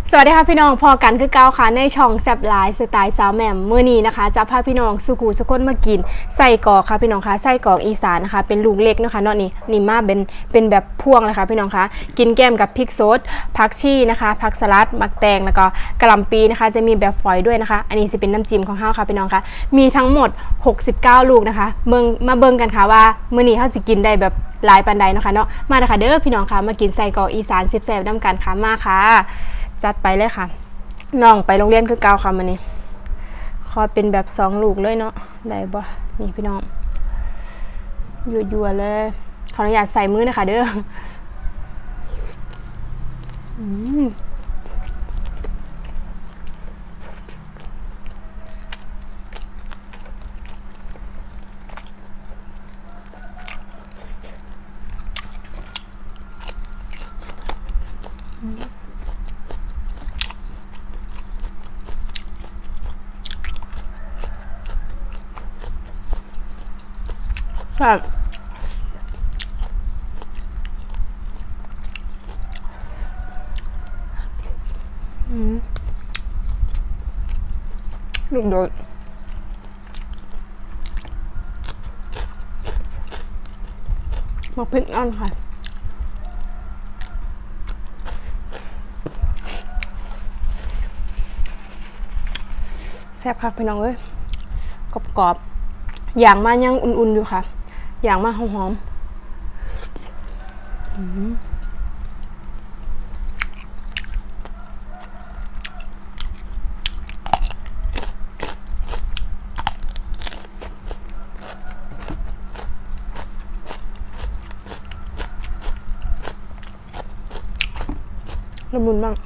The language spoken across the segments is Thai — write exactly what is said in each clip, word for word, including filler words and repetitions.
สวัสดีค่ะพี่น้องพอกันคือเก้าค่ะในช่องแซบไลฟ์สไตล์สาวแหม่มมื้อนี้นะคะจะพาพี่น้องสุขูสุคนมากินไส้กรอกค่ะพี่น้องคะไส้กรอกอีสานนะคะเป็นลูกเล็กนะคะเนาะนี่นี่มาเป็นเป็นแบบพ่วงเลยค่ะพี่น้องคะกินแก้มกับพริกสดผักชีนะคะผักสลัดมักแตงแล้วก็กะหล่ำปีนะคะจะมีแบบฝอยด้วยนะคะอันนี้จะเป็นน้ำจิ้มของเฮาค่ะพี่น้องคะมีทั้งหมดหกสิบเก้าลูกนะคะเบิ่งมาเบิ่งกันค่ะว่ามื้อนี้เฮาสิกินได้แบบหลายปานใดเนาะค่ะเนาะมาเลยค่ะเด้อพี่น้องคะมากินไส้กรอกอีสานแซ่บๆนำกันค่ะมาค่ะจัดไปเลยค่ะน้องไปโรงเรียนคือเก่าค่ะมันนี่ขอเป็นแบบสองลูกเลยเนาะได้บ่นี่พี่น้องยั่วๆเลยขออนุญาตใส่มือนะคะเด้ออืมครับลูกโดดมาพริกอ่อนค่ะแซ่บค่ะพี่น้องเอ้ยกรอบๆอย่างมายังอุ่นๆอยู่ค่ะอย่างมาหอมละมุนบ้าง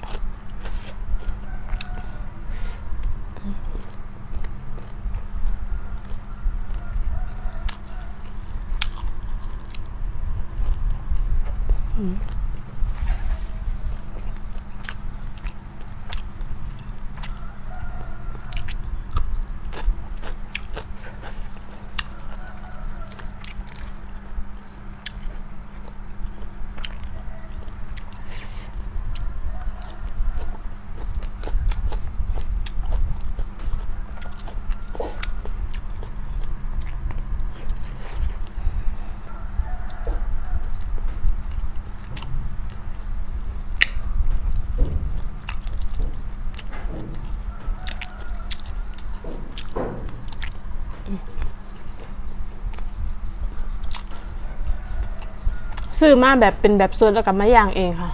ซื้อมาแบบเป็นแบบสดแล้วกับมะย่างเองค่ะ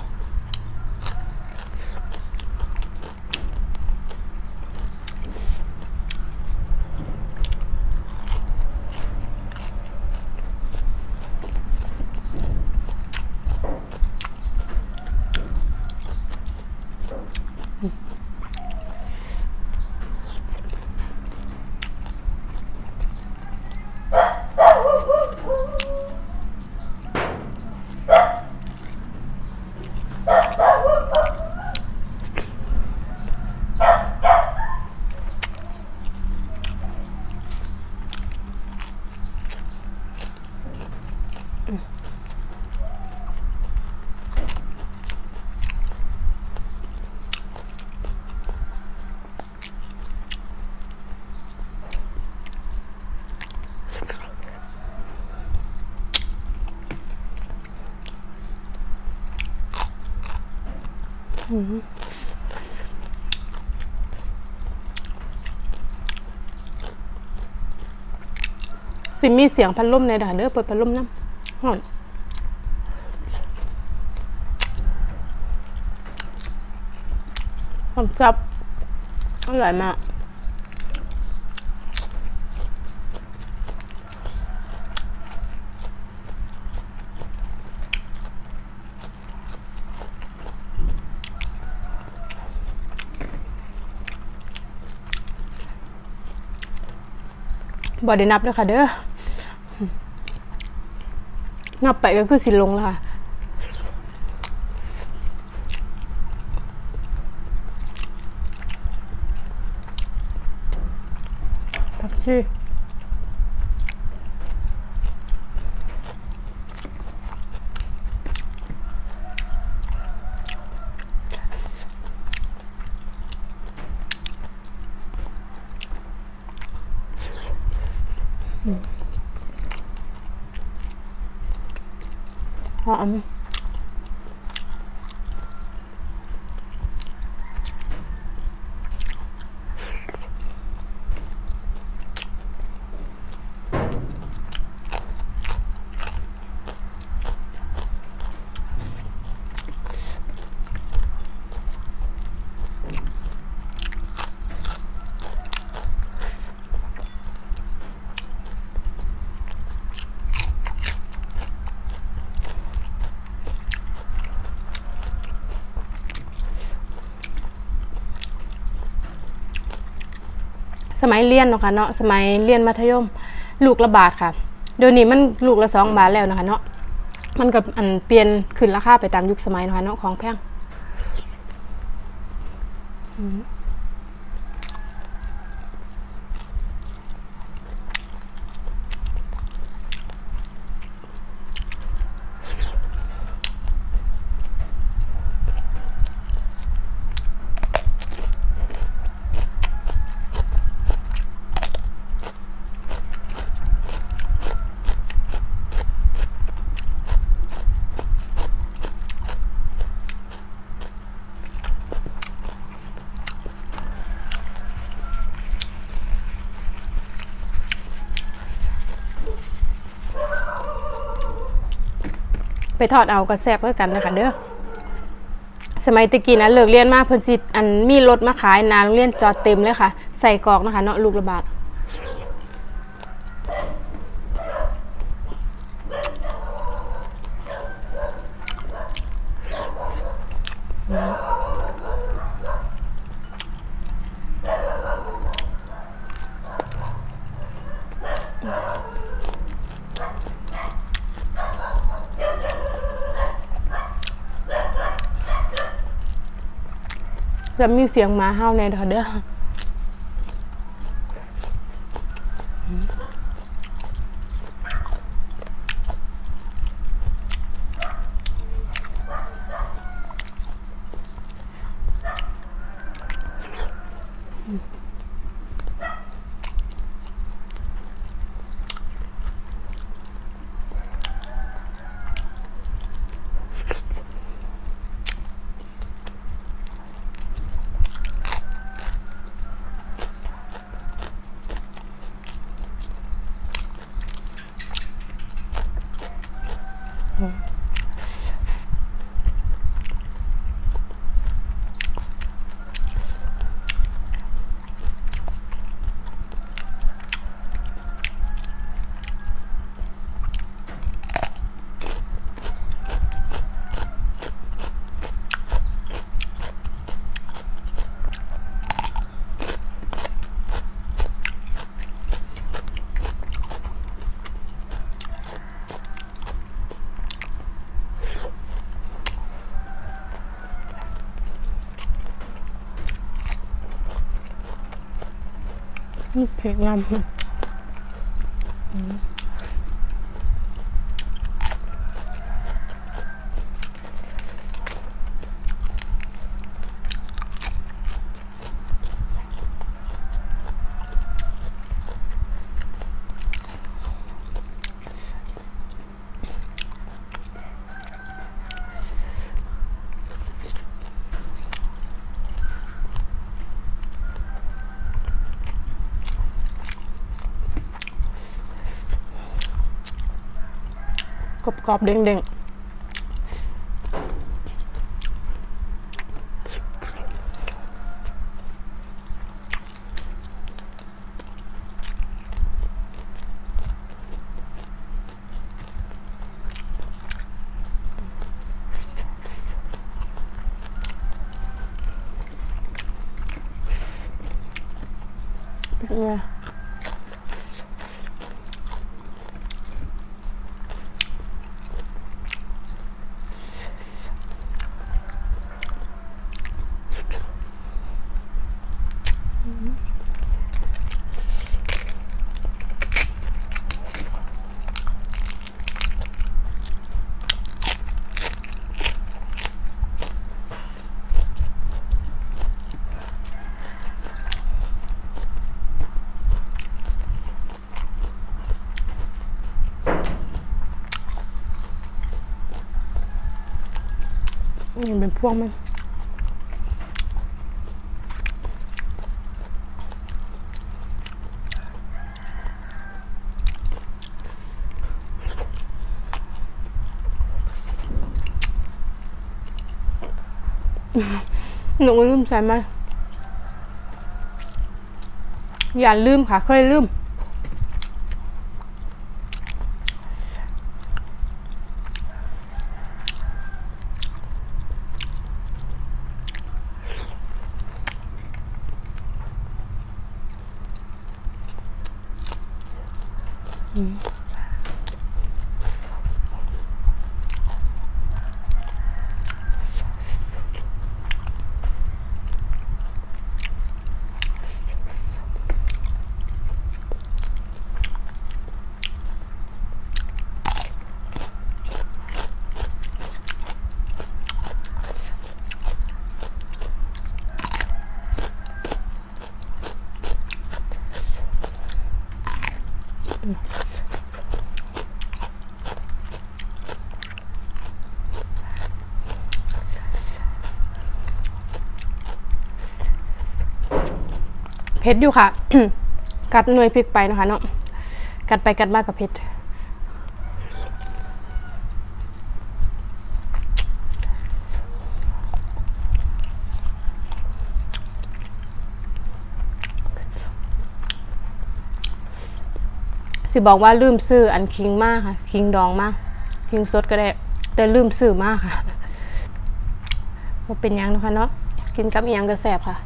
สิมีเสียงพัดลมในด่านเด้อเปิดพัดลมน้ำหอมหอมจับอร่อยมากบ่ได้นับด้วยค่ะเด้อนับไปก็คือสิลงแล้วค่ะผักชีอมสมัยเรียนเนาะค่ะเนาะสมัยเรียนมัธยมลูกละบาทค่ะเดี๋ยวนี้มันลูกละสองบาทแล้วนะคะเนาะมันกับอันเปลี่ยนขึ้นราคาไปตามยุคสมัยนะคะเนาะของแพงไปทอดเอากระแซบเพื่อกันนะคะเด้อสมัยตะกี้นะเลิกเรียนมาเพิ่นสิอันมีรถมาขายนาโรงเรียนจอดเต็มเลยค่ะใส่กรอกนะคะเนาะลูกละบาทแล้วมีเสียงหมาเห่าในเด้อนี่เผ็ดงามกรอบๆเด้งๆเป็นไงนี่เป็นพวงมันหนูลืมใส่ไหมอย่าลืมค่ะเคยลืมเผ็ดอยู่ค่ะ กัดหน่วยพริกไปนะคะเนาะกัดไปกัดมากกับเผ็ดสิบอกว่าลืมซื้ออันคิงมากค่ะคิงดองมากคิงสดก็ได้แต่ลืมซื้อมากค่ะว่าเป็นยังนะคะเนาะกินกับอีหยังก็แซ่บค่ะ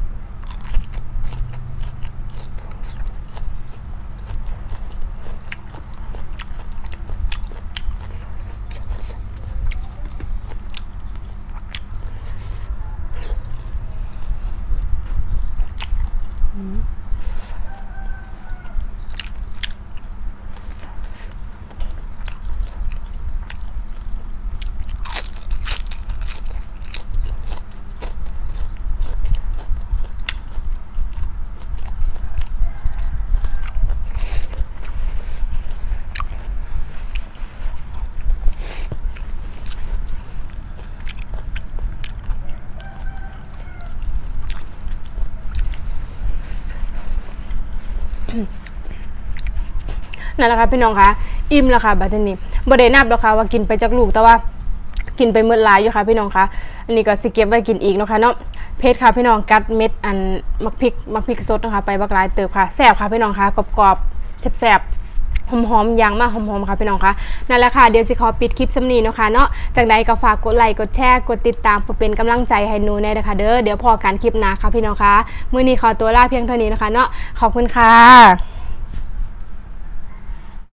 นั่นแหละค่ะพี่น้องคะอิ่มแล้วค่ะบัดนี้บ่ได้นับแล้วค่ะว่ากินไปจากลูกแต่ว่ากินไปเมื่อหลายอยู่ค่ะพี่น้องคะอันนี้ก็สิเก็บไว้กินอีกเนาะค่ะเนาะเพชรค่ะพี่น้องกัดเม็ดอันมักพริกมักพริกสดนะคะไปบักหลายเติบค่ะแซ่บค่ะพี่น้องคะกรอบๆแซ่บๆหอมๆยางมากหอมๆค่ะพี่น้องคะนั่นแหละค่ะเดี๋ยวสิขอปิดคลิปสำนีเนาะค่ะเนาะจากใดก็ฝากกดไลค์กดแชร์กดติดตามเพื่อเป็นกำลังใจให้หนูแน่เลยค่ะเด้อเดี๋ยวพอกันคลิปหน้าค่ะพี่น้องคะมื้อนี้ขอตัวลาเพียงเท่านี้นะคะเนาะขอบคุณค่ะ